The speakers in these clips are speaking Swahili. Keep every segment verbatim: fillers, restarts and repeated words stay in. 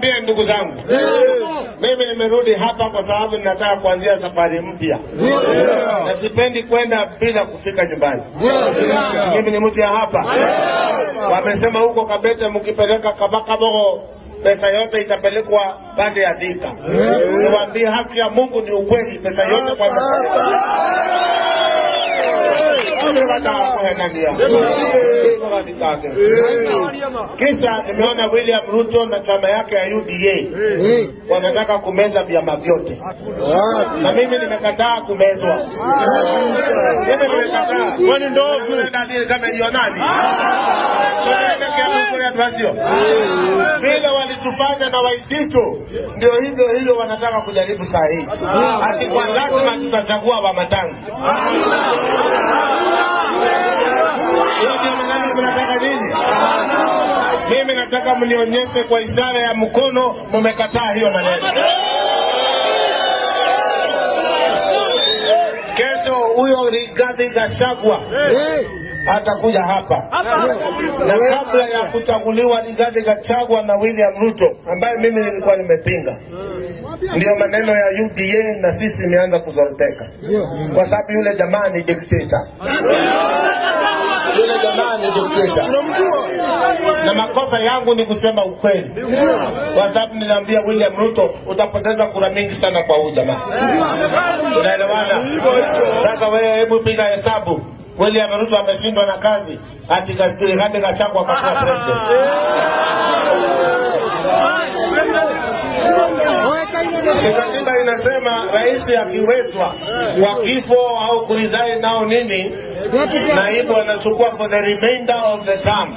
niwaambie ndugu zangu, mimi nimerudi hapa kwa sababu ninataka kuanzia safari mpya. Na sipendi kwenda bila kufika nyumbani. Mimi ni mtu ya hapa. Wamesema huko Kabete mkipeleka Kabaka Bogo pesa yote itapelekwa pande ya Thika. Niwaambie haki ya Mungu ni ukweli, pesa yote kwa Kisha nimeona William Ruto na chama yake ya U D A wanataka kumeza vyama vyote. Na mimi nimekataa kumezwa. Mimi nimekataa. Kwani ndogo ndio kama hiyo nani? Vile walitufanya na Waititu ndio hivyo hiyo wanataka kujaribu saa hii. Ati kwa lazima tutachagua wa Matangi. Mimi nataka mnionyeshe kwa ishara ya mkono mmekataa hiyo maneno. Kesho huyo Rigathi Gachagua atakuja hapa. Na kabla ya kuchaguliwa Rigathi Gachagua na William Ruto ambaye mimi nilikuwa nimepinga, ndio maneno ya U D A na sisi imeanza kuzoroteka. Kwa sababu yule jamaa ni dictator. Yule jamaa ni dictator. Na makosa yangu ni kusema ukweli. Kwa sababu niliambia William Ruto utapoteza kura mingi sana kwa huyu jamaa. Unaelewana? Sasa wewe hebu piga hesabu. William Ruto ameshindwa na kazi, ati Rigathi Gachagua akakuwa president. Katiba inasema rais akiwezwa kwa kifo au kuresign nao nini, naibu anachukua for the remainder of the term.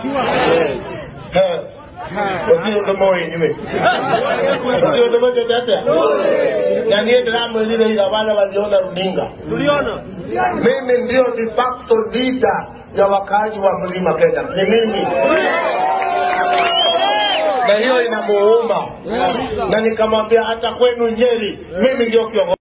Waziri ndomo yenyewe. Waziri ndomo jote. Na niye drama ile ile wale waliona runinga. Tuliona. Mimi ndio de facto leader ya wakaaji wa Mlima Kenya. Ni mimi. Na hiyo inamuuma. Na nikamwambia hata kwenu Nyeri, mimi ndio kiongozi.